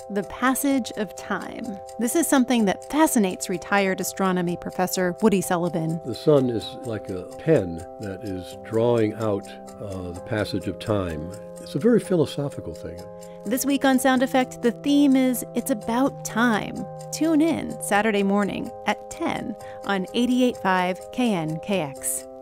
the passage of time. This is something that fascinates retired astronomy professor Woody Sullivan. The sun is like a pen that is drawing out the passage of time. It's a very philosophical thing. This week on Sound Effect, the theme is It's About Time. Tune in Saturday morning at 10 on 88.5 KNKX.